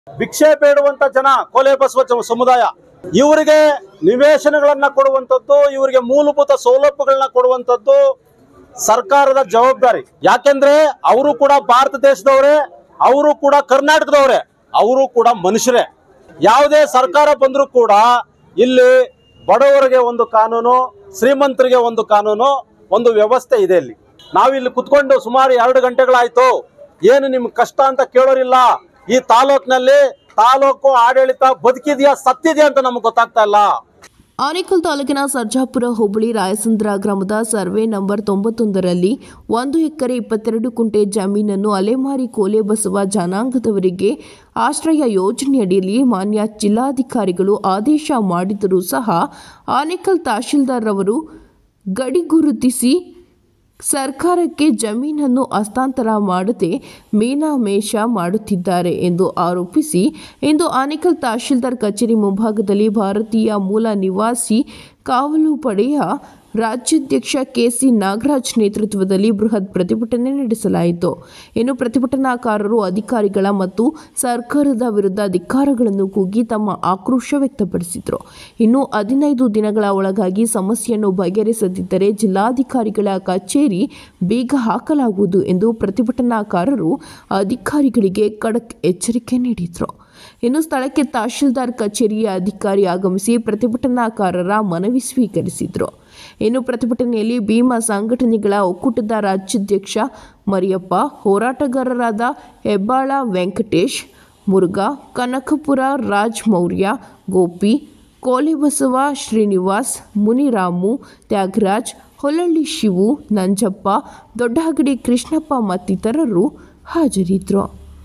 ಭಿಕ್ಷೆ ಬೇಡುವಂತ ಜನ ಕೋಲೆ ಬಸವ ಸಮುದಾಯ ಇವರಿಗೆ ನಿವೇಶನಗಳನ್ನ ಕೊಡುವಂತದ್ದು, ಇವರಿಗೆ ಮೂಲಭೂತ ಸೌಲಭ್ಯಗಳನ್ನ ಕೊಡುವಂತದ್ದು ಸರ್ಕಾರದ ಜವಾಬ್ದಾರಿ. ಯಾಕೆಂದ್ರೆ ಅವರು ಕೂಡ ಭಾರತ ದೇಶದವರೇ, ಅವರು ಕೂಡ ಕರ್ನಾಟಕದವರೇ, ಅವರು ಕೂಡ ಮನುಷ್ಯರೇ. ಯಾವುದೇ ಸರ್ಕಾರ ಬಂದರೂ ಕೂಡ ಇಲ್ಲಿ ಬಡವರಿಗೆ ಒಂದು ಕಾನೂನು, ಶ್ರೀಮಂತರಿಗೆ ಒಂದು ಕಾನೂನು, ಒಂದು ವ್ಯವಸ್ಥೆ ಇದೆ. ಇಲ್ಲಿ ನಾವಿಲ್ಲಿ ಕುತ್ಕೊಂಡು ಸುಮಾರು 2 ಗಂಟೆಗಳಾಯ್ತು. ಏನು ನಿಮ್ ಕಷ್ಟ ಅಂತ ಕೇಳೋರಿಲ್ಲ. ಈ ತಾಲೂಕಿನಲ್ಲಿ ತಾಲೂಕು ಆಡಳಿತ ಬದುಕಿದೆಯಾ ಸತ್ತಿದೆಯಾ ಅಂತ ನಮ್ಗೆ ಗೊತ್ತಾಗ್ತಾ ಇಲ್ಲ. ಆನೇಕಲ್ ತಾಲೂಕಿನ ಸರ್ಜಾಪುರ ಹೋಬಳಿ ರಾಯಸಂದ್ರ ಗ್ರಾಮದ ಸರ್ವೆ ನಂಬರ್ 91ರಲ್ಲಿ 1 ಎಕರೆ 22 ಕುಂಟೆ ಜಮೀನನ್ನು ಅಲೆಮಾರಿ ಕೋಲೆ ಬಸವ ಜನಾಂಗದವರಿಗೆ ಆಶ್ರಯ ಯೋಜನೆಯಡಿಯಲ್ಲಿ ಮಾನ್ಯ ಜಿಲ್ಲಾಧಿಕಾರಿಗಳು ಆದೇಶ ಮಾಡಿದರೂ ಸಹ ಆನೇಕಲ್ ತಹಶೀಲ್ದಾರ್ ಅವರು ಗಡಿ ಗುರುತಿಸಿ ಸರ್ಕಾರಕ್ಕೆ ಜಮೀನನ್ನು ಹಸ್ತಾಂತರ ಮಾಡದೆ ಮೀನಾಮೇಷ ಮಾಡುತ್ತಿದ್ದಾರೆ ಎಂದು ಆರೋಪಿಸಿ ಇಂದು ಆನೇಕಲ್ ತಹಶೀಲ್ದಾರ್ ಕಚೇರಿ ಮುಂಭಾಗದಲ್ಲಿ ಭಾರತೀಯ ಮೂಲ ನಿವಾಸಿ ಕಾವಲು ಪಡೆಯ ರಾಜ್ಯಾಧ್ಯಕ್ಷ ಕೆಸಿ ನಾಗರಾಜ್ ನೇತೃತ್ವದಲ್ಲಿ ಬೃಹತ್ ಪ್ರತಿಭಟನೆ ನಡೆಸಲಾಯಿತು. ಇನ್ನು ಪ್ರತಿಭಟನಾಕಾರರು ಅಧಿಕಾರಿಗಳ ಮತ್ತು ಸರ್ಕಾರದ ವಿರುದ್ಧ ಧಿಕ್ಕಾರಗಳನ್ನು ಕೂಗಿ ತಮ್ಮ ಆಕ್ರೋಶ ವ್ಯಕ್ತಪಡಿಸಿದರು. ಇನ್ನು 15 ದಿನಗಳ ಒಳಗಾಗಿ ಸಮಸ್ಯೆಯನ್ನು ಬಗೆಹರಿಸದಿದ್ದರೆ ಜಿಲ್ಲಾಧಿಕಾರಿಗಳ ಕಚೇರಿ ಬೀಗ ಹಾಕಲಾಗುವುದು ಎಂದು ಪ್ರತಿಭಟನಾಕಾರರು ಅಧಿಕಾರಿಗಳಿಗೆ ಖಡಕ್ ಎಚ್ಚರಿಕೆ ನೀಡಿದರು. ಇನ್ನು ಸ್ಥಳಕ್ಕೆ ತಹಶೀಲ್ದಾರ್ ಕಚೇರಿಯ ಅಧಿಕಾರಿ ಆಗಮಿಸಿ ಪ್ರತಿಭಟನಾಕಾರರ ಮನವಿ ಸ್ವೀಕರಿಸಿದರು. ಇನ್ನು ಪ್ರತಿಭಟನೆಯಲ್ಲಿ ಭೀಮಾ ಸಂಘಟನೆಗಳ ಒಕ್ಕೂಟದ ರಾಜ್ಯಾಧ್ಯಕ್ಷ ಮರಿಯಪ್ಪ, ಹೋರಾಟಗಾರರಾದ ಹೆಬ್ಬಾಳ ವೆಂಕಟೇಶ್, ಮುರುಘಾ, ಕನಕಪುರ ರಾಜ್ ಮೌರ್ಯ, ಗೋಪಿ, ಕೋಲೆಬಸವ ಶ್ರೀನಿವಾಸ್, ಮುನಿರಾಮು, ತ್ಯಾಗರಾಜ್, ಹೊಲಳ್ಳಿ ಶಿವು, ನಂಜಪ್ಪ, ದೊಡ್ಡಹಗಡಿ ಕೃಷ್ಣಪ್ಪ ಮತ್ತಿತರರು ಹಾಜರಿದ್ದರು.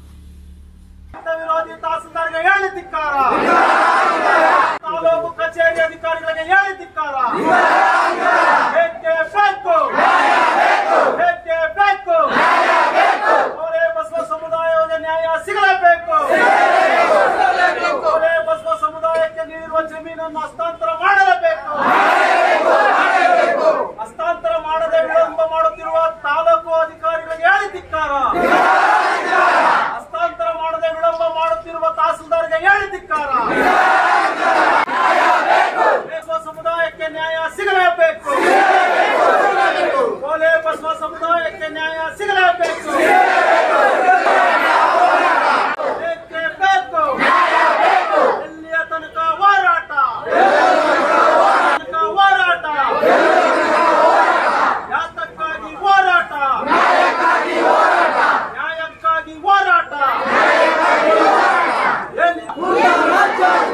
ತಾಲೂಕು ಕಚೇರಿ ಅಧಿಕಾರಿಗಳಿಗೆ ಹೇಳಿದಿಕ್ಕಾರ. ಕೋಲೆ ಬಸವ ಸಮುದಾಯಕ್ಕೆ ನ್ಯಾಯ ಸಿಗಲೇಬೇಕು. ಕೋಲೆ ಬಸವ ಸಮುದಾಯಕ್ಕೆ ನೀಡಿರುವ ಜಮೀನನ್ನು ಹಸ್ತಾಂತರ ಮಾಡಲೇಬೇಕು. ಹಸ್ತಾಂತರ ಮಾಡದೆ ವಿಳಂಬ ಮಾಡುತ್ತಿರುವ ತಾಲೂಕು ಅಧಿಕಾರಿಗಳಿಗೆ ಹೇಳಿದಿಕ್ಕಾರ. ಹಸ್ತಾಂತರ ಮಾಡದೆ ವಿಳಂಬ ಮಾಡುತ್ತಿರುವ ತಹಸೀಲ್ದಾರ್ಗೆ ಹೇಳಿದಿಕ್ಕಾರ. ಸಮುದಾಯಕ್ಕೆ ನ್ಯಾಯ ಸಿಗಲೇಬೇಕು. ಕೋಲೆ ಬಸವ ಸಮುದಾಯಕ್ಕೆ ನ್ಯಾಯ ಸಿಗಲೇಬೇಕು. ಎಲ್ಲಿಯ ತನಕ ಹೋರಾಟ? ಯಾತಕ್ಕಾಗಿ ಹೋರಾಟ? ನ್ಯಾಯಕ್ಕಾಗಿ ಹೋರಾಟ.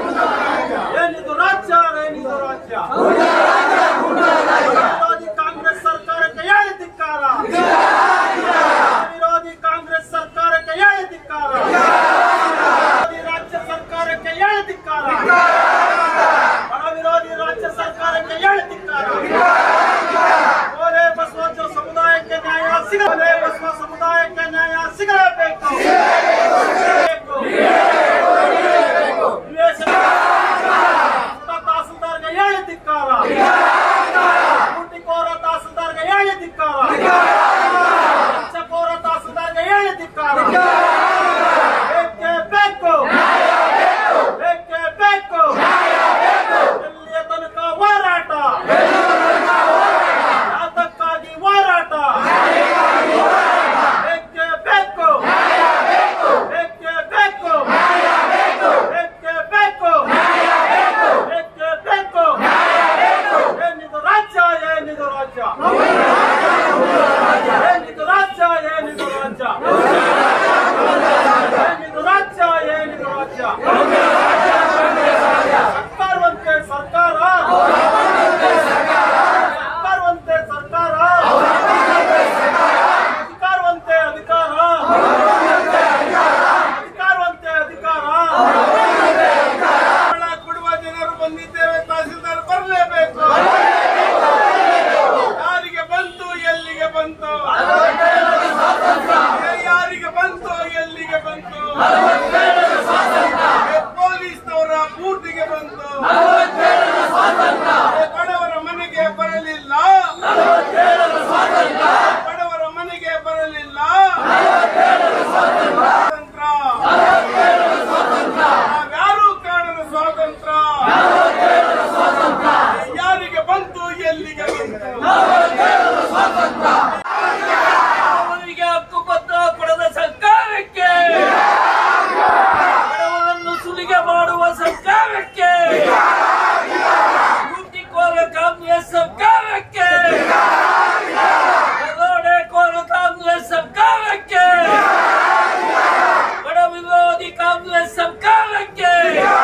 ಕಾಂಗ್ರೆಸ್ ಸರ್ಕಾರಕ್ಕೆ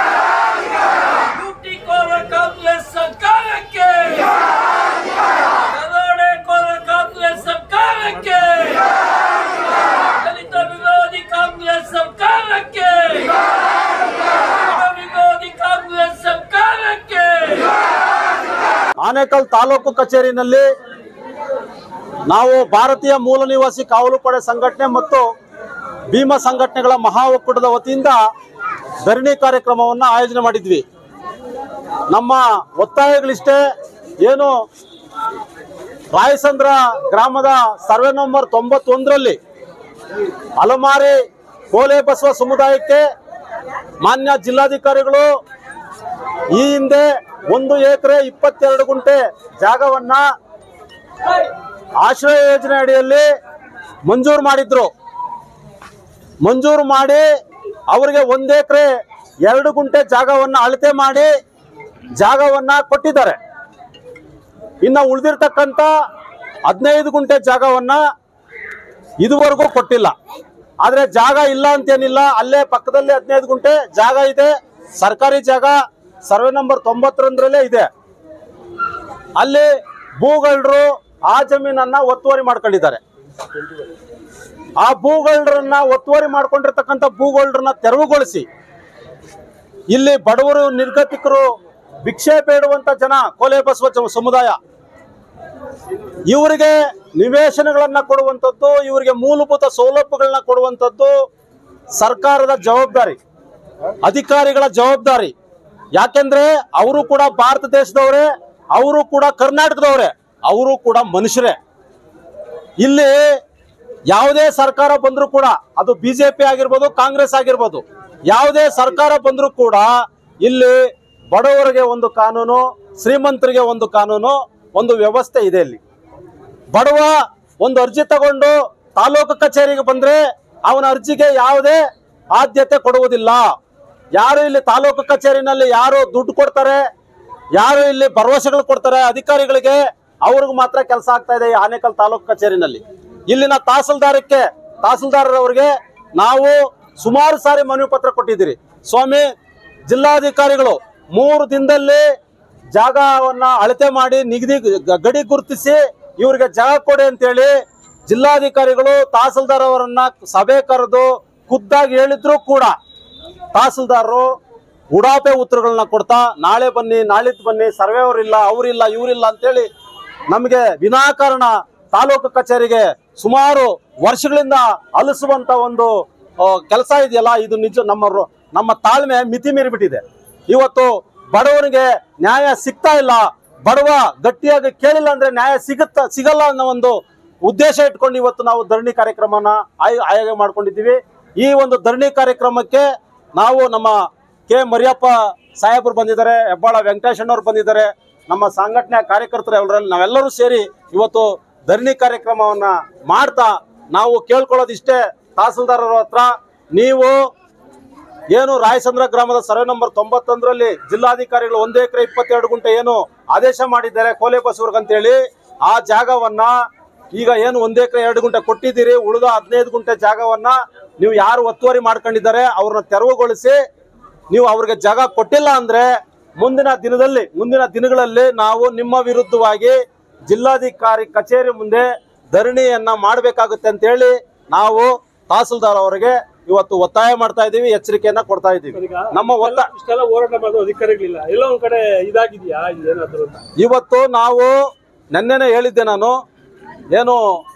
ಲೂಟಿಕೋರ ಕಾಂಗ್ರೆಸ್ ಸರ್ಕಾರಕ್ಕೆ ದರೋಡೆಕೋರ ಕಾಂಗ್ರೆಸ್ ಸರ್ಕಾರಕ್ಕೆ ದಲಿತ ವಿರೋಧಿ ಕಾಂಗ್ರೆಸ್ ಸರ್ಕಾರಕ್ಕೆ ವಿರೋಧಿ ಕಾಂಗ್ರೆಸ್ ಸರ್ಕಾರಕ್ಕೆ. ಆನೇಕಲ್ ತಾಲೂಕು ಕಚೇರಿನಲ್ಲಿ ನಾವು ಭಾರತೀಯ ಮೂಲ ನಿವಾಸಿ ಕಾವಲು ಪಡೆ ಸಂಘಟನೆ ಮತ್ತು ಭೀಮಾ ಸಂಘಟನೆಗಳ ಮಹಾ ಒಕ್ಕೂಟದ ವತಿಯಿಂದ ಧರಣಿ ಕಾರ್ಯಕ್ರಮವನ್ನು ಆಯೋಜನೆ ಮಾಡಿದ್ವಿ. ನಮ್ಮ ಒತ್ತಾಯಗಳಿಷ್ಟೇ, ಏನು ರಾಯಸಂದ್ರ ಗ್ರಾಮದ ಸರ್ವೆ ನಂಬರ್ 91ರಲ್ಲಿ ಅಲಮಾರಿ ಕೋಲೆ ಬಸವ ಸಮುದಾಯಕ್ಕೆ ಮಾನ್ಯ ಜಿಲ್ಲಾಧಿಕಾರಿಗಳು ಈ ಹಿಂದೆ 1 ಎಕರೆ 22 ಗುಂಟೆ ಜಾಗವನ್ನ ಆಶ್ರಯ ಯೋಜನೆ ಅಡಿಯಲ್ಲಿ ಮಂಜೂರು ಮಾಡಿದ್ರು. ಮಂಜೂರು ಮಾಡಿ ಅವರಿಗೆ 1 ಎಕರೆ 2 ಗುಂಟೆ ಜಾಗವನ್ನ ಅಳತೆ ಮಾಡಿ ಜಾಗವನ್ನ ಕೊಟ್ಟಿದ್ದಾರೆ. ಇನ್ನು ಉಳಿದಿರ್ತಕ್ಕಂಥ 15 ಗುಂಟೆ ಜಾಗವನ್ನ ಇದುವರೆಗೂ ಕೊಟ್ಟಿಲ್ಲ. ಆದ್ರೆ ಜಾಗ ಇಲ್ಲ ಅಂತೇನಿಲ್ಲ, ಅಲ್ಲೇ ಪಕ್ಕದಲ್ಲಿ 15 ಗುಂಟೆ ಜಾಗ ಇದೆ, ಸರ್ಕಾರಿ ಜಾಗ ಸರ್ವೆ ನಂಬರ್ 91ರಲ್ಲೇ ಇದೆ. ಅಲ್ಲಿ ಭೂಗಳರು ಆ ಜಮೀನನ್ನ ಒತ್ತುವರಿ ಮಾಡ್ಕೊಂಡಿದ್ದಾರೆ. ಆ ಭೂಗಳರನ್ನ ಒತ್ತುವರಿ ಮಾಡ್ಕೊಂಡಿರ್ತಕ್ಕಂಥ ಭೂಗಳರನ್ನ ತೆರವುಗೊಳಿಸಿ ಇಲ್ಲಿ ಬಡವರು, ನಿರ್ಗತಿಕರು, ಭಿಕ್ಷೆ ಬೇಡುವಂತ ಜನ, ಕೋಲೆ ಬಸವ ಸಮುದಾಯ, ಇವರಿಗೆ ನಿವೇಶನಗಳನ್ನ ಕೊಡುವಂಥದ್ದು, ಇವರಿಗೆ ಮೂಲಭೂತ ಸೌಲಭ್ಯಗಳನ್ನ ಕೊಡುವಂಥದ್ದು ಸರ್ಕಾರದ ಜವಾಬ್ದಾರಿ, ಅಧಿಕಾರಿಗಳ ಜವಾಬ್ದಾರಿ. ಯಾಕೆಂದ್ರೆ ಅವರು ಕೂಡ ಭಾರತ ದೇಶದವರೇ, ಅವರು ಕೂಡ ಕರ್ನಾಟಕದವರೇ, ಅವರು ಕೂಡ ಮನುಷ್ಯರೇ. ಇಲ್ಲಿ ಯಾವುದೇ ಸರ್ಕಾರ ಬಂದರೂ ಕೂಡ, ಅದು ಬಿಜೆಪಿ ಆಗಿರ್ಬೋದು, ಕಾಂಗ್ರೆಸ್ ಆಗಿರ್ಬೋದು, ಯಾವುದೇ ಸರ್ಕಾರ ಬಂದರೂ ಕೂಡ ಇಲ್ಲಿ ಬಡವರಿಗೆ ಒಂದು ಕಾನೂನು, ಶ್ರೀಮಂತರಿಗೆ ಒಂದು ಕಾನೂನು, ಒಂದು ವ್ಯವಸ್ಥೆ ಇದೆ. ಇಲ್ಲಿ ಬಡವ ಒಂದು ಅರ್ಜಿ ತಗೊಂಡು ತಾಲೂಕು ಕಚೇರಿಗೆ ಬಂದ್ರೆ ಅವನ ಅರ್ಜಿಗೆ ಯಾವುದೇ ಆದ್ಯತೆ ಕೊಡುವುದಿಲ್ಲ. ಯಾರು ಇಲ್ಲಿ ತಾಲೂಕು ಕಚೇರಿನಲ್ಲಿ ಯಾರು ದುಡ್ಡು ಕೊಡ್ತಾರೆ, ಯಾರು ಇಲ್ಲಿ ಭರವಸೆಗಳು ಕೊಡ್ತಾರೆ ಅಧಿಕಾರಿಗಳಿಗೆ, ಅವ್ರಿಗೆ ಮಾತ್ರ ಕೆಲಸ ಆಗ್ತಾ ಇದೆ ಈ ಆನೇಕಲ್ ತಾಲೂಕು ಕಚೇರಿನಲ್ಲಿ. ಇಲ್ಲಿನ ತಹಸೀಲ್ದಾರರವರಿಗೆ ನಾವು ಸುಮಾರು ಸಾರಿ ಮನವಿ ಪತ್ರ ಕೊಟ್ಟಿದ್ದೀರಿ. ಸ್ವಾಮಿ, ಜಿಲ್ಲಾಧಿಕಾರಿಗಳು 3 ದಿನದಲ್ಲಿ ಜಾಗವನ್ನ ಅಳತೆ ಮಾಡಿ ಗಡಿ ಗುರುತಿಸಿ ಇವರಿಗೆ ಜಾಗ ಕೊಡಿ ಅಂತೇಳಿ ಜಿಲ್ಲಾಧಿಕಾರಿಗಳು ತಹಸೀಲ್ದಾರ್ ಅವರನ್ನ ಸಭೆ ಕರೆದು ಖುದ್ದಾಗಿ ಹೇಳಿದ್ರು ಕೂಡ ತಹಸೀಲ್ದಾರರು ಉಡಾಪೆ ಉತ್ತರಗಳನ್ನ ಕೊಡ್ತಾ, ನಾಳೆ ಬನ್ನಿ, ನಾಳಿದ್ದು ಬನ್ನಿ, ಸರ್ವೆ ಅವರಿಲ್ಲ, ಅವರಿಲ್ಲ, ಇವರಿಲ್ಲ ಅಂತೇಳಿ ನಮಗೆ ವಿನಾಕಾರಣ ತಾಲೂಕು ಕಚೇರಿಗೆ ಸುಮಾರು ವರ್ಷಗಳಿಂದ ಅಲಿಸುವಂತ ಒಂದು ಕೆಲಸ ಇದೆಯಲ್ಲ, ಇದು ನಿಜ ನಮ್ಮ ತಾಳ್ಮೆ ಮಿತಿ ಮೀರಿಬಿಟ್ಟಿದೆ. ಇವತ್ತು ಬಡವನಿಗೆ ನ್ಯಾಯ ಸಿಗ್ತಾ ಇಲ್ಲ, ಬಡವ ಗಟ್ಟಿಯಾಗಿ ಕೇಳಿಲ್ಲ ಅಂದ್ರೆ ನ್ಯಾಯ ಸಿಗಲ್ಲ ಅನ್ನೋ ಒಂದು ಉದ್ದೇಶ ಇಟ್ಕೊಂಡು ಇವತ್ತು ನಾವು ಧರಣಿ ಕಾರ್ಯಕ್ರಮನ ಆಯೋಗ ಮಾಡ್ಕೊಂಡಿದ್ದೀವಿ. ಈ ಒಂದು ಧರಣಿ ಕಾರ್ಯಕ್ರಮಕ್ಕೆ ನಾವು ನಮ್ಮ ಕೆ ಮರಿಯಪ್ಪ ಸಾಹೇಬರು ಬಂದಿದ್ದಾರೆ, ಹೆಬ್ಬಾಳ ವೆಂಕಟೇಶಣ್ಣವ್ರು ಬಂದಿದ್ದಾರೆ, ನಮ್ಮ ಸಂಘಟನೆಯ ಕಾರ್ಯಕರ್ತರು ನಾವೆಲ್ಲರೂ ಸೇರಿ ಇವತ್ತು ಧರಣಿ ಕಾರ್ಯಕ್ರಮವನ್ನ ಮಾಡ್ತಾ ನಾವು ಕೇಳ್ಕೊಳ್ಳೋದಿಷ್ಟೇ, ತಹಸೀಲ್ದಾರರ ಹತ್ರ ನೀವು ಏನು ರಾಯಸಂದ್ರ ಗ್ರಾಮದ ಸರ್ವೆ ನಂಬರ್ 91ರಲ್ಲಿ ಜಿಲ್ಲಾಧಿಕಾರಿಗಳು 1 ಎಕರೆ 22 ಗುಂಟೆ ಏನು ಆದೇಶ ಮಾಡಿದ್ದಾರೆ ಕೋಲೆ ಬಸವರ್ಗ ಅಂತೇಳಿ, ಆ ಜಾಗವನ್ನ ಈಗ ಏನು 1 ಎಕರೆ 2 ಗುಂಟೆ ಕೊಟ್ಟಿದ್ದೀರಿ, ಉಳಿದ 15 ಗುಂಟೆ ಜಾಗವನ್ನ ನೀವು ಯಾರು ಒತ್ತುವರಿ ಮಾಡ್ಕೊಂಡಿದ್ದಾರೆ ಅವ್ರನ್ನ ತೆರವುಗೊಳಿಸಿ, ನೀವು ಅವ್ರಿಗೆ ಜಾಗ ಕೊಟ್ಟಿಲ್ಲ ಅಂದ್ರೆ ಮುಂದಿನ ದಿನಗಳಲ್ಲಿ ನಾವು ನಿಮ್ಮ ವಿರುದ್ಧವಾಗಿ ಜಿಲ್ಲಾಧಿಕಾರಿ ಕಚೇರಿ ಮುಂದೆ ಧರಣಿಯನ್ನ ಮಾಡಬೇಕಾಗುತ್ತೆ ಅಂತ ಹೇಳಿ ನಾವು ತಹಸೀಲ್ದಾರ್ ಅವರಿಗೆ ಇವತ್ತು ಒತ್ತಾಯ ಮಾಡ್ತಾ ಇದೀವಿ, ಎಚ್ಚರಿಕೆಯನ್ನ ಕೊಡ್ತಾ ಇದೀವಿ. ನಮ್ಮ ಇಷ್ಟೆಲ್ಲ ಹೋರಾಟ ಮಾಡೋ ಅಧಿಕಾರಿಗಳಿಲ್ಲ, ಎಲ್ಲ ಒಂದ್ ಕಡೆ ಇದಾಗಿದೆಯಾ ಏನಾದ್ರು? ಇವತ್ತು ನಾವು ನೆನ್ನೆನೆ ಹೇಳಿದ್ದೆ, ನಾನು ಏನು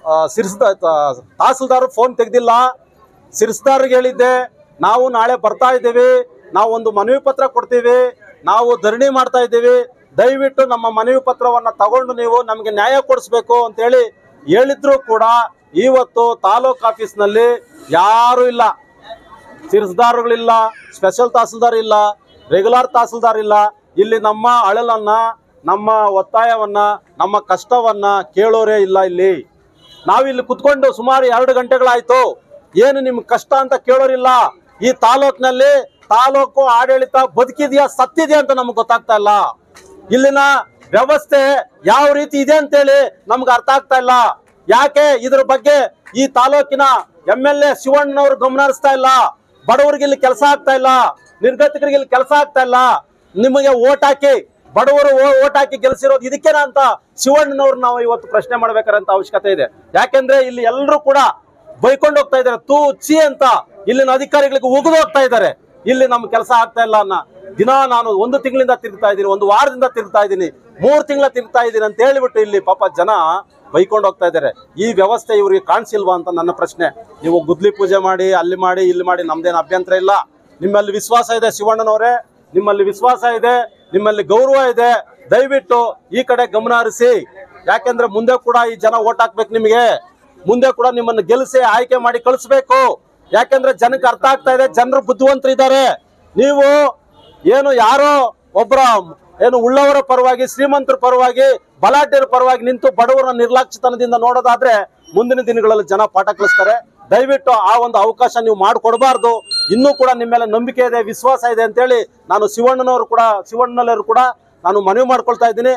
ತಹಸೀಲ್ದಾರ್ ಫೋನ್ ತೆಗ್ದಿಲ್ಲ, ಸಿರ್ಸ್ದಾರ್ಗೆ ಹೇಳಿದ್ದೆ, ನಾವು ನಾಳೆ ಬರ್ತಾ ಇದ್ದೀವಿ, ನಾವು ಒಂದು ಮನವಿ ಪತ್ರ ಕೊಡ್ತೀವಿ, ನಾವು ಧರಣಿ ಮಾಡ್ತಾ ಇದ್ದೀವಿ, ದಯವಿಟ್ಟು ನಮ್ಮ ಮನವಿ ಪತ್ರವನ್ನ ತಗೊಂಡು ನೀವು ನಮಗೆ ನ್ಯಾಯ ಕೊಡಿಸ್ಬೇಕು ಅಂತ ಹೇಳಿ ಹೇಳಿದ್ರು ಕೂಡ ಇವತ್ತು ತಾಲೂಕ್ ಆಫೀಸ್ನಲ್ಲಿ ಯಾರು ಇಲ್ಲ, ಸಿರ್ಸ್ದಾರ್ಗಳಿಲ್ಲ, ಸ್ಪೆಷಲ್ ತಹಸೀಲ್ದಾರ್ ಇಲ್ಲ, ರೆಗ್ಯುಲರ್ ತಹಸೀಲ್ದಾರ್ ಇಲ್ಲ. ಇಲ್ಲಿ ನಮ್ಮ ಅಳಲನ್ನ, ನಮ್ಮ ಒತ್ತಾಯವನ್ನ, ನಮ್ಮ ಕಷ್ಟವನ್ನ ಕೇಳೋರೇ ಇಲ್ಲ. ಇಲ್ಲಿ ನಾವಿಲ್ಲಿ ಕುತ್ಕೊಂಡು ಸುಮಾರು 2 ಗಂಟೆಗಳಾಯ್ತು, ಏನು ನಿಮ್ ಕಷ್ಟ ಅಂತ ಕೇಳೋರಿಲ್ಲ. ಈ ತಾಲೂಕಿನಲ್ಲಿ ತಾಲೂಕು ಆಡಳಿತ ಬದುಕಿದೆಯಾ ಸತ್ತಿದೆಯಾ ಅಂತ ನಮ್ಗೆ ಗೊತ್ತಾಗ್ತಾ ಇಲ್ಲ. ಇಲ್ಲಿನ ವ್ಯವಸ್ಥೆ ಯಾವ ರೀತಿ ಇದೆ ಅಂತೇಳಿ ನಮ್ಗೆ ಅರ್ಥ ಆಗ್ತಾ ಇಲ್ಲ. ಯಾಕೆ ಇದ್ರ ಬಗ್ಗೆ ಈ ತಾಲೂಕಿನ MLA ಶಿವಣ್ಣನವರು ಗಮನ ಹರಿಸ್ತಾ ಇಲ್ಲ? ಬಡವರಿಗೆ ಇಲ್ಲಿ ಕೆಲಸ ಆಗ್ತಾ ಇಲ್ಲ, ನಿರ್ಗತಿಕರಿಗೆ ಇಲ್ಲಿ ಕೆಲಸ ಆಗ್ತಾ ಇಲ್ಲ. ನಿಮಗೆ ಓಟ್ ಹಾಕಿ ಬಡವರು ಓಟ್ ಹಾಕಿ ಗೆಲ್ಸಿರೋದು ಇದಕ್ಕೇನ ಅಂತ ಶಿವಣ್ಣನವ್ರು ನಾವು ಇವತ್ತು ಪ್ರಶ್ನೆ ಮಾಡ್ಬೇಕಾರಂತ ಅವಶ್ಯಕತೆ ಇದೆ. ಯಾಕೆಂದ್ರೆ ಇಲ್ಲಿ ಎಲ್ಲರೂ ಕೂಡ ಬೈಕೊಂಡು ಹೋಗ್ತಾ ಇದ್ದಾರೆ, ತೂ ಚಿ ಅಂತ ಇಲ್ಲಿನ ಅಧಿಕಾರಿಗಳಿಗೆ ಉಗಿದು ಹೋಗ್ತಾ ಇದ್ದಾರೆ. ಇಲ್ಲಿ ನಮ್ ಕೆಲಸ ಆಗ್ತಾ ಇಲ್ಲ ಅನ್ನೋ ದಿನ ನಾನು 1 ತಿಂಗಳಿಂದ ತಿರುಗ್ತಾ ಇದ್ದೀನಿ, 1 ವಾರದಿಂದ ತಿರುಗ್ತಾ ಇದ್ದೀನಿ, 3 ತಿಂಗಳ ತಿರುಗ್ತಾ ಇದ್ದೀನಿ ಅಂತ ಹೇಳಿಬಿಟ್ಟು ಇಲ್ಲಿ ಪಾಪ ಜನ ಬೈಕೊಂಡು ಹೋಗ್ತಾ ಇದ್ದಾರೆ. ಈ ವ್ಯವಸ್ಥೆ ಇವ್ರಿಗೆ ಕಾಣಿಸಿಲ್ವಾ ಅಂತ ನನ್ನ ಪ್ರಶ್ನೆ. ನೀವು ಗುದ್ಲಿ ಪೂಜೆ ಮಾಡಿ ಅಲ್ಲಿ ಮಾಡಿ ಇಲ್ಲಿ ಮಾಡಿ ನಮ್ದೇನು ಅಭ್ಯಂತರ ಇಲ್ಲ. ನಿಮ್ಮಲ್ಲಿ ವಿಶ್ವಾಸ ಇದೆ ಶಿವಣ್ಣನವರೇ, ನಿಮ್ಮಲ್ಲಿ ವಿಶ್ವಾಸ ಇದೆ, ನಿಮ್ಮಲ್ಲಿ ಗೌರವ ಇದೆ. ದಯವಿಟ್ಟು ಈ ಕಡೆ ಗಮನ ಹರಿಸಿ. ಯಾಕೆಂದ್ರೆ ಮುಂದೆ ಕೂಡ ಈ ಜನ ಓಟ್ ಹಾಕ್ಬೇಕು, ನಿಮಗೆ ಮುಂದೆ ಕೂಡ ನಿಮ್ಮನ್ನು ಗೆಲ್ಲಿಸಿ ಆಯ್ಕೆ ಮಾಡಿ ಕಳಿಸ್ಬೇಕು. ಯಾಕೆಂದ್ರೆ ಜನಕ್ಕೆ ಅರ್ಥ ಆಗ್ತಾ ಇದೆ, ಜನರು ಬುದ್ಧಿವಂತರಿದ್ದಾರೆ. ನೀವು ಏನು ಯಾರೋ ಒಬ್ಬರ ಏನು ಉಳ್ಳವರ ಪರವಾಗಿ, ಶ್ರೀಮಂತರ ಪರವಾಗಿ, ಬಲಾಢ್ಯರ ಪರವಾಗಿ ನಿಂತು ಬಡವರ ನಿರ್ಲಕ್ಷ್ಯತನದಿಂದ ನೋಡೋದಾದ್ರೆ ಮುಂದಿನ ದಿನಗಳಲ್ಲಿ ಜನ ಪಾಠ ಕಲಿಸ್ತಾರೆ. ದಯವಿಟ್ಟು ಆ ಒಂದು ಅವಕಾಶ ನೀವು ಮಾಡಿಕೊಡಬಾರ್ದು. ಇನ್ನೂ ಕೂಡ ನಿಮ್ಮ ಮೇಲೆ ನಂಬಿಕೆ ಇದೆ, ವಿಶ್ವಾಸ ಇದೆ ಅಂತೇಳಿ ನಾನು ಶಿವಣ್ಣನವರು ಕೂಡ ನಾನು ಮನವಿ ಮಾಡ್ಕೊಳ್ತಾ ಇದ್ದೀನಿ.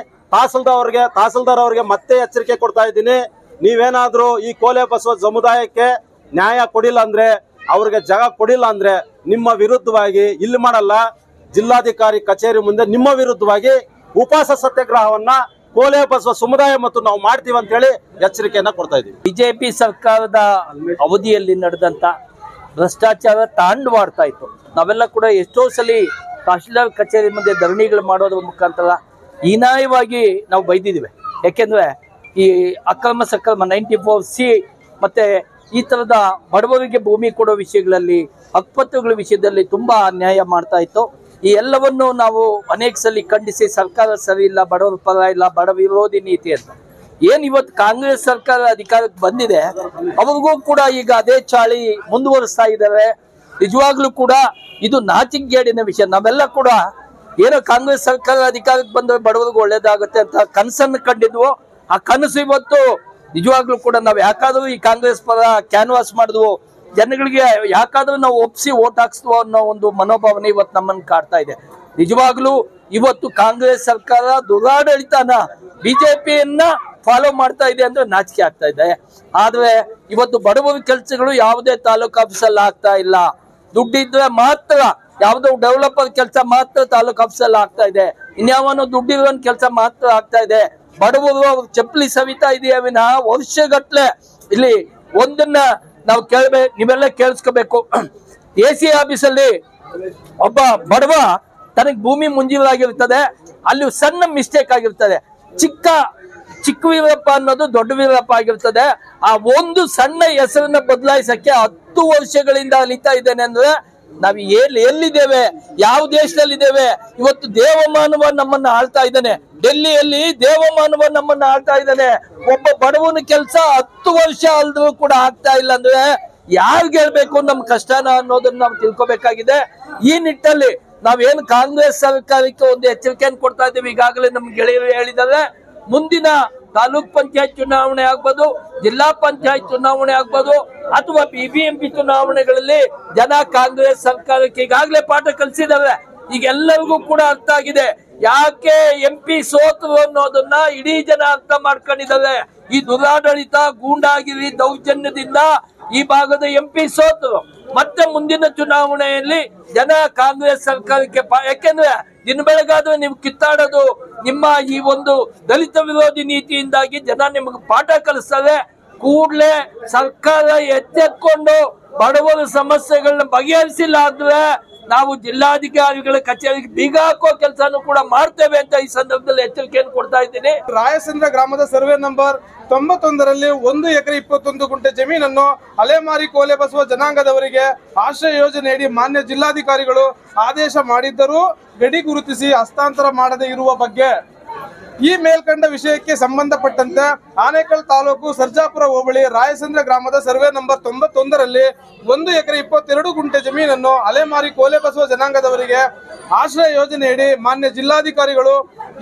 ತಹಸೀಲ್ದಾರ್ ಅವರಿಗೆ ಮತ್ತೆ ಎಚ್ಚರಿಕೆ ಕೊಡ್ತಾ ಇದ್ದೀನಿ. ನೀವೇನಾದ್ರೂ ಈ ಕೋಲೆ ಬಸವ ಸಮುದಾಯಕ್ಕೆ ನ್ಯಾಯ ಕೊಡಿಲ್ಲ ಅಂದ್ರೆ, ಅವ್ರಿಗೆ ಜಾಗ ಕೊಡಿಲ್ಲ ಅಂದ್ರೆ ನಿಮ್ಮ ವಿರುದ್ಧವಾಗಿ ಇಲ್ಲಿ ಮಾಡಲ್ಲ, ಜಿಲ್ಲಾಧಿಕಾರಿ ಕಚೇರಿ ಮುಂದೆ ನಿಮ್ಮ ವಿರುದ್ಧವಾಗಿ ಉಪವಾಸ ಸತ್ಯಾಗ್ರಹವನ್ನ ಕೋಲೆ ಬಸವ ಸಮುದಾಯ ಮತ್ತು ನಾವು ಮಾಡ್ತೀವಿ ಅಂತ ಹೇಳಿ ಎಚ್ಚರಿಕೆಯನ್ನ ಕೊಡ್ತಾ ಇದ್ದೀವಿ. ಬಿಜೆಪಿ ಸರ್ಕಾರದ ಅವಧಿಯಲ್ಲಿ ನಡೆದಂತ ಭ್ರಷ್ಟಾಚಾರ ತಾಂಡವಾಡ್ತಾ ಇತ್ತು. ನಾವೆಲ್ಲ ಕೂಡ ಎಷ್ಟೋ ಸಲ ತಹಶೀಲ್ದಾರ್ ಕಚೇರಿ ಮುಂದೆ ಧರಣಿಗಳು ಮಾಡೋದ್ರ ಮುಖಾಂತರ ಹೀನಾಯವಾಗಿ ನಾವು ಬೈದಿದ್ದೀವಿ. ಯಾಕೆಂದ್ರೆ ಈ ಅಕ್ರಮ ಸಕ್ರಮ 94C ಮತ್ತೆ ಈ ತರದ ಬಡವರಿಗೆ ಭೂಮಿ ಕೊಡೋ ವಿಷಯಗಳಲ್ಲಿ, ಹಕ್ಕುಪತ್ರಗಳ ವಿಷಯದಲ್ಲಿ ತುಂಬಾ ಅನ್ಯಾಯ ಮಾಡ್ತಾ ಇತ್ತು. ಈ ಎಲ್ಲವನ್ನು ನಾವು ಅನೇಕ ಸಲ ಖಂಡಿಸಿ ಸರ್ಕಾರ ಸರಿ ಇಲ್ಲ, ಬಡವರ ಪರ ಇಲ್ಲ, ಬಡ ವಿರೋಧಿ ನೀತಿ ಅಂತ. ಏನ್ ಇವತ್ತು ಕಾಂಗ್ರೆಸ್ ಸರ್ಕಾರ ಅಧಿಕಾರಕ್ಕೆ ಬಂದಿದೆ, ಅವ್ರಿಗೂ ಕೂಡ ಈಗ ಅದೇ ಚಾಳಿ ಮುಂದುವರಿಸ್ತಾ ಇದ್ದಾರೆ. ನಿಜವಾಗ್ಲೂ ಕೂಡ ಇದು ನಾಚಿಕೆಗೇಡಿನ ವಿಷಯ. ನಾವೆಲ್ಲ ಕೂಡ ಏನೋ ಕಾಂಗ್ರೆಸ್ ಸರ್ಕಾರ ಅಧಿಕಾರಕ್ಕೆ ಬಂದ್ರೆ ಬಡವರಿಗೂ ಒಳ್ಳೇದಾಗುತ್ತೆ ಅಂತ ಕನಸನ್ನು ಕಂಡಿದ್ವು. ಆ ಕನಸು ಇವತ್ತು ನಿಜವಾಗ್ಲೂ ಕೂಡ ನಾವು ಯಾಕಾದ್ರೂ ಈ ಕಾಂಗ್ರೆಸ್ ಪರ ಕ್ಯಾನ್ವಾಸ್ ಮಾಡಿದ್ವು, ಜನಗಳಿಗೆ ಯಾಕಾದ್ರೂ ನಾವು ಒಪ್ಪಿಸಿ ಓಟ್ ಹಾಕ್ಸ್ತೀವೋ ಅನ್ನೋ ಒಂದು ಮನೋಭಾವನೆ ಇವತ್ತು ನಮ್ಮನ್ನು ಕಾಡ್ತಾ ಇದೆ. ನಿಜವಾಗ್ಲೂ ಇವತ್ತು ಕಾಂಗ್ರೆಸ್ ಸರ್ಕಾರ ದುರಾಡಳಿತನ ಬಿಜೆಪಿಯನ್ನ ಫಾಲೋ ಮಾಡ್ತಾ ಇದೆ ಅಂದ್ರೆ ನಾಚಿಕೆ ಆಗ್ತಾ ಇದೆ. ಆದ್ರೆ ಇವತ್ತು ಬಡವರ ಕೆಲಸಗಳು ಯಾವುದೇ ತಾಲೂಕು ಆಫೀಸಲ್ಲಿ ಆಗ್ತಾ ಇಲ್ಲ. ದುಡ್ಡಿದ್ರೆ ಮಾತ್ರ ಯಾವುದೋ ಡೆವಲಪರ್ ಕೆಲಸ ಮಾತ್ರ ತಾಲೂಕು ಆಫೀಸಲ್ಲಿ ಆಗ್ತಾ ಇದೆ, ಇನ್ಯಾವನೋ ದುಡ್ಡಿರೋ ಕೆಲಸ ಮಾತ್ರ ಆಗ್ತಾ ಇದೆ. ಬಡವರು ಚಪ್ಪಲಿ ಸವಿತಾ ಇದೆಯಾ ವಿನಃ ವರ್ಷಗಟ್ಲೆ ಇಲ್ಲಿ ಒಂದನ್ನ ನಾವು ನೀವೆಲ್ಲ ಕೇಳಿಸ್ಕೋಬೇಕು. AC ಆಫೀಸಲ್ಲಿ ಒಬ್ಬ ಬಡವ ತನಗೆ ಭೂಮಿ ಮುಂಜಿಲಾಗಿರ್ತದೆ, ಅಲ್ಲಿ ಸಣ್ಣ ಮಿಸ್ಟೇಕ್ ಆಗಿರ್ತದೆ, ಚಿಕ್ಕ ವೀರಪ್ಪ ಅನ್ನೋದು ದೊಡ್ಡ ವೀರಪ್ಪ ಆಗಿರ್ತದೆ. ಆ ಒಂದು ಸಣ್ಣ ಹೆಸರನ್ನ ಬದಲಾಯಿಸಕ್ಕೆ 10 ವರ್ಷಗಳಿಂದ ಅಲಿತಾ ಇದ್ದೇನೆ ಅಂದ್ರೆ ನಾವು ಎಲ್ಲಿದ್ದೇವೆ, ಯಾವ ದೇಶದಲ್ಲಿದ್ದೇವೆ? ಇವತ್ತು ದೇವಮಾನವ ನಮ್ಮನ್ನ ಆಳ್ತಾ ಇದ್ದಾನೆ, ಡೆಲ್ಲಿಯಲ್ಲಿ ದೇವಮಾನವ ನಮ್ಮನ್ನ ಆಳ್ತಾ ಇದ್ದಾನೆ. ಒಬ್ಬ ಬಡವನ ಕೆಲಸ 10 ವರ್ಷ ಅಲ್ದ್ರೂ ಕೂಡ ಆಗ್ತಾ ಇಲ್ಲ ಅಂದ್ರೆ ಯಾರ್ಗೆ ಹೇಳ್ಬೇಕು ನಮ್ ಕಷ್ಟನ ಅನ್ನೋದನ್ನ ನಾವು ತಿಳ್ಕೊಬೇಕಾಗಿದೆ. ಈ ನಿಟ್ಟಲ್ಲಿ ನಾವೇನು ಕಾಂಗ್ರೆಸ್ ಸರ್ಕಾರಕ್ಕೆ ಒಂದು ಎಚ್ಚರಿಕೆಯನ್ನು ಕೊಡ್ತಾ ಇದ್ದೀವಿ. ಈಗಾಗಲೇ ನಮ್ ಗೆಳೆಯರು ಹೇಳಿದ್ದಾರೆ, ಮುಂದಿನ ತಾಲೂಕ್ ಪಂಚಾಯತ್ ಚುನಾವಣೆ ಆಗ್ಬೋದು, ಜಿಲ್ಲಾ ಪಂಚಾಯತ್ ಚುನಾವಣೆ ಆಗ್ಬೋದು, ಅಥವಾ BBMP ಚುನಾವಣೆಗಳಲ್ಲಿ ಜನ ಕಾಂಗ್ರೆಸ್ ಸರ್ಕಾರಕ್ಕೆ ಈಗಾಗಲೇ ಪಾಠ ಕಲಿಸಿದ್ದಾರೆ. ಈಗ ಎಲ್ಲರಿಗೂ ಕೂಡ ಅರ್ಥ ಆಗಿದೆ ಯಾಕೆ MP ಸೋತರು ಅನ್ನೋದನ್ನ ಇಡೀ ಜನ ಅರ್ಥ ಮಾಡ್ಕೊಂಡಿದ್ದಾರೆ. ಈ ದುರಾಡಳಿತ, ಗೂಂಡಾಗಿರಿ, ದೌರ್ಜನ್ಯದಿಂದ ಈ ಭಾಗದ MP ಸೋತರು. ಮತ್ತೆ ಮುಂದಿನ ಚುನಾವಣೆಯಲ್ಲಿ ಜನ ಕಾಂಗ್ರೆಸ್ ಸರ್ಕಾರಕ್ಕೆ ಯಾಕೆಂದ್ರೆ ದಿನ ಬೆಳಗಾದ್ರೆ ನೀವು ಕಿತ್ತಾಡೋದು ನಿಮ್ಮ ಈ ಒಂದು ದಲಿತ ವಿರೋಧಿ ನೀತಿಯಿಂದಾಗಿ ಜನ ನಿಮಗೆ ಪಾಠ ಕಲಿಸ್ತಾರೆ. ಕೂಡಲೇ ಸರ್ಕಾರ ಎಚ್ಚೆತ್ಕೊಂಡು ಬಡವರ ಸಮಸ್ಯೆಗಳನ್ನ ಬಗೆಹರಿಸಿಲ್ಲ ಅಂದ್ರೆ ನಾವು ಜಿಲ್ಲಾಧಿಕಾರಿಗಳ ಕಚೇರಿಗೆ ಬೀಗ ಹಾಕೋ ಕೆಲಸನೂ ಕೂಡ ಮಾಡ್ತೇವೆ ಅಂತ ಈ ಸಂದರ್ಭದಲ್ಲಿ ಎಚ್ಚರಿಕೆಯನ್ನು ಕೊಡ್ತಾ ಇದ್ದೀನಿ. ರಾಯಸಂದ್ರ ಗ್ರಾಮದ ಸರ್ವೆ ನಂಬರ್ 91ರಲ್ಲಿ 1 ಎಕರೆ 21 ಗುಂಟೆ ಜಮೀನನ್ನು ಅಲೆಮಾರಿ ಕೋಲೆ ಬಸವ ಜನಾಂಗದವರಿಗೆ ಆಶ್ರಯ ಯೋಜನೆಯಡಿ ಮಾನ್ಯ ಜಿಲ್ಲಾಧಿಕಾರಿಗಳು ಆದೇಶ ಮಾಡಿದ್ದರೂ ಗಡಿ ಗುರುತಿಸಿ ಹಸ್ತಾಂತರ ಮಾಡದೇ ಇರುವ ಬಗ್ಗೆ ಈ ಮೇಲ್ಕಂಡ ವಿಷಯಕ್ಕೆ ಸಂಬಂಧಪಟ್ಟಂತೆ ಆನೇಕಲ್ ತಾಲೂಕು ಸರ್ಜಾಪುರ ಹೋಬಳಿ ರಾಯಸಂದ್ರ ಗ್ರಾಮದ ಸರ್ವೆ ನಂಬರ್ 91ರಲ್ಲಿ 1 ಎಕರೆ 22 ಗುಂಟೆ ಜಮೀನನ್ನು ಅಲೆಮಾರಿ ಕೋಲೆ ಬಸವ ಜನಾಂಗದವರಿಗೆ ಆಶ್ರಯ ಯೋಜನೆಯಡಿ ಮಾನ್ಯ ಜಿಲ್ಲಾಧಿಕಾರಿಗಳು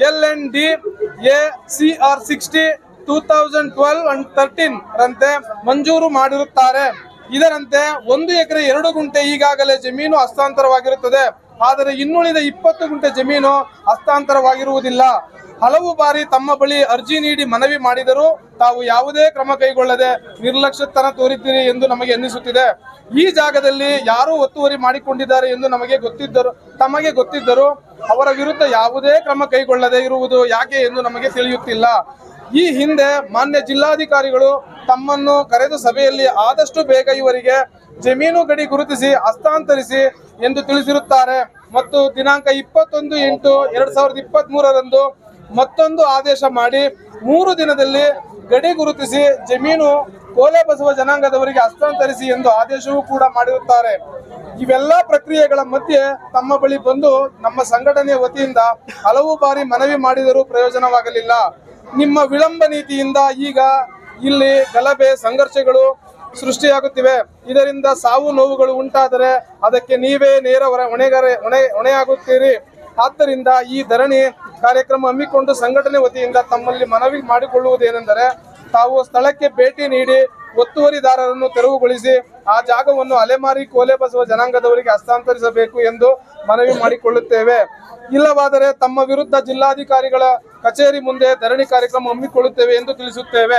LND-ACR 60 2012 and 13 ರಂತೆ ಮಂಜೂರು ಮಾಡಿರುತ್ತಾರೆ. ಇದರಂತೆ 1 ಎಕರೆ 2 ಗುಂಟೆ ಈಗಾಗಲೇ ಜಮೀನು ಹಸ್ತಾಂತರವಾಗಿರುತ್ತದೆ. ಆದರೆ ಇನ್ನುಳಿದ 20 ಗುಂಟೆ ಜಮೀನು ಹಸ್ತಾಂತರವಾಗಿರುವುದಿಲ್ಲ. ಹಲವು ಬಾರಿ ತಮ್ಮ ಬಳಿ ಅರ್ಜಿ ನೀಡಿ ಮನವಿ ಮಾಡಿದರೂ ತಾವು ಯಾವುದೇ ಕ್ರಮ ಕೈಗೊಳ್ಳದೆ ನಿರ್ಲಕ್ಷ್ಯತನ ತೋರಿದ್ದೀರಿ ಎಂದು ನಮಗೆ ಎನ್ನಿಸುತ್ತಿದೆ. ಈ ಜಾಗದಲ್ಲಿ ಯಾರು ಒತ್ತುವರಿ ಮಾಡಿಕೊಂಡಿದ್ದಾರೆ ಎಂದು ತಮಗೆ ಗೊತ್ತಿದ್ದರೂ ಅವರ ವಿರುದ್ಧ ಯಾವುದೇ ಕ್ರಮ ಕೈಗೊಳ್ಳದೆ ಇರುವುದು ಯಾಕೆ ಎಂದು ನಮಗೆ ತಿಳಿಯುತ್ತಿಲ್ಲ. ಈ ಹಿಂದೆ ಮಾನ್ಯ ಜಿಲ್ಲಾಧಿಕಾರಿಗಳು ತಮ್ಮನ್ನು ಕರೆದು ಸಭೆಯಲ್ಲಿ ಆದಷ್ಟು ಬೇಗ ಇವರಿಗೆ ಜಮೀನು ಗಡಿ ಗುರುತಿಸಿ ಹಸ್ತಾಂತರಿಸಿ ಎಂದು ತಿಳಿಸಿರುತ್ತಾರೆ ಮತ್ತು ದಿನಾಂಕ 21/8/2023 ಮತ್ತೊಂದು ಆದೇಶ ಮಾಡಿ 3 ದಿನದಲ್ಲಿ ಗಡಿ ಗುರುತಿಸಿ ಜಮೀನು ಕೋಲೆ ಬಸವ ಜನಾಂಗದವರಿಗೆ ಹಸ್ತಾಂತರಿಸಿ ಎಂದು ಆದೇಶವೂ ಕೂಡ ಮಾಡಿರುತ್ತಾರೆ. ಇವೆಲ್ಲ ಪ್ರಕ್ರಿಯೆಗಳ ಮಧ್ಯೆ ತಮ್ಮ ಬಳಿ ಬಂದು ನಮ್ಮ ಸಂಘಟನೆಯ ವತಿಯಿಂದ ಹಲವು ಬಾರಿ ಮನವಿ ಮಾಡಿದರೂ ಪ್ರಯೋಜನವಾಗಲಿಲ್ಲ. ನಿಮ್ಮ ವಿಳಂಬ ನೀತಿಯಿಂದ ಈಗ ಇಲ್ಲಿ ಗಲಭೆ ಸಂಘರ್ಷಗಳು ಸೃಷ್ಟಿಯಾಗುತ್ತಿವೆ. ಇದರಿಂದ ಸಾವು ನೋವುಗಳು ಉಂಟಾದರೆ ಅದಕ್ಕೆ ನೀವೇ ನೇರ ಹೊಣೆಯಾಗುತ್ತೀರಿ. ಆದ್ದರಿಂದ ಈ ಧರಣಿ ಕಾರ್ಯಕ್ರಮ ಹಮ್ಮಿಕೊಂಡು ಸಂಘಟನೆ ವತಿಯಿಂದ ತಮ್ಮಲ್ಲಿ ಮನವಿ ಮಾಡಿಕೊಳ್ಳುವುದೇನೆಂದರೆ ತಾವು ಸ್ಥಳಕ್ಕೆ ಭೇಟಿ ನೀಡಿ ಒತ್ತುವರಿದಾರರನ್ನು ತೆರವುಗೊಳಿಸಿ ಆ ಜಾಗವನ್ನು ಅಲೆಮಾರಿ ಕೋಲೆ ಬಸವ ಜನಾಂಗದವರಿಗೆ ಹಸ್ತಾಂತರಿಸಬೇಕು ಎಂದು ಮನವಿ ಮಾಡಿಕೊಳ್ಳುತ್ತೇವೆ. ಇಲ್ಲವಾದರೆ ತಮ್ಮ ವಿರುದ್ಧ ಜಿಲ್ಲಾಧಿಕಾರಿಗಳ ಕಚೇರಿ ಮುಂದೆ ಧರಣಿ ಕಾರ್ಯಕ್ರಮ ಹಮ್ಮಿಕೊಳ್ಳುತ್ತೇವೆ ಎಂದು ತಿಳಿಸುತ್ತೇವೆ.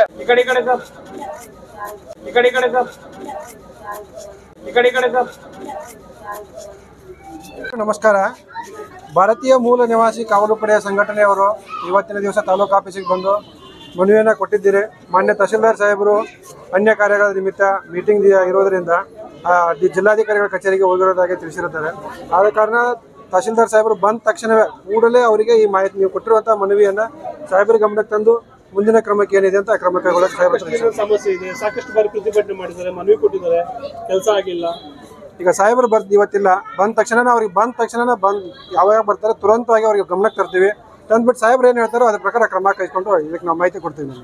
ನಮಸ್ಕಾರ. ಭಾರತೀಯ ಮೂಲ ನಿವಾಸಿ ಕಾವಲು ಪಡೆಯ ಸಂಘಟನೆಯವರು ಇವತ್ತಿನ ದಿವಸ ತಾಲೂಕು ಆಫೀಸಿಗೆ ಬಂದು ಮನವಿಯನ್ನು ಕೊಟ್ಟಿದ್ದೀರಿ. ಮಾನ್ಯ ತಹಶೀಲ್ದಾರ್ ಸಾಹೇಬರು ಅನ್ಯ ಕಾರ್ಯಗಳ ನಿಮಿತ್ತ ಮೀಟಿಂಗ್ ಇರೋದರಿಂದ ಜಿಲ್ಲಾಧಿಕಾರಿಗಳ ಕಚೇರಿಗೆ ಹೋಗಿರೋದಾಗಿ ತಿಳಿಸಿರುತ್ತಾರೆ. ಆದ ಕಾರಣ ತಹಶೀಲ್ದಾರ್ ಸಾಹೇಬರು ಬಂದ ತಕ್ಷಣವೇ ಕೂಡಲೇ ಅವರಿಗೆ ಈ ಮಾಹಿತಿ ನೀವು ಕೊಟ್ಟಿರುವಂಥ ಮನವಿಯನ್ನು ಸಾಹೇಬರ ಗಮನಕ್ಕೆ ತಂದು ಮುಂದಿನ ಕ್ರಮಕ್ಕೆ ಏನಿದೆ ಅಂತ ಕ್ರಮ ಕೈಗೊಳ್ಳಕ್ಕೆ ಸಮಸ್ಯೆ ಇದೆ. ಸಾಕಷ್ಟು ಬಾರಿ ಪ್ರತಿಭಟನೆ ಮಾಡಿದ್ದಾರೆ, ಮನವಿ ಕೊಟ್ಟಿದ್ದಾರೆ, ಕೆಲಸ ಆಗಿಲ್ಲ. ಈಗ ಸಾಹೇಬರು ಇವತ್ತಿಲ್ಲ, ಬಂದ ತಕ್ಷಣ ಯಾವಾಗ ಬರ್ತಾರೆ ತುರಂತವಾಗಿ ಅವ್ರಿಗೆ ಗಮನಕ್ಕೆ ತರ್ತೀವಿ. ತಂದ್ಬಿಟ್ಟು ಸಾಹೇಬ್ರು ಏನು ಹೇಳ್ತಾರೋ ಅದ್ರ ಪ್ರಕಾರ ಕ್ರಮ ಕೈಗೊಂಡು ಇದಕ್ಕೆ ನಾವು ಮಾಹಿತಿ ಕೊಡ್ತೀವಿ.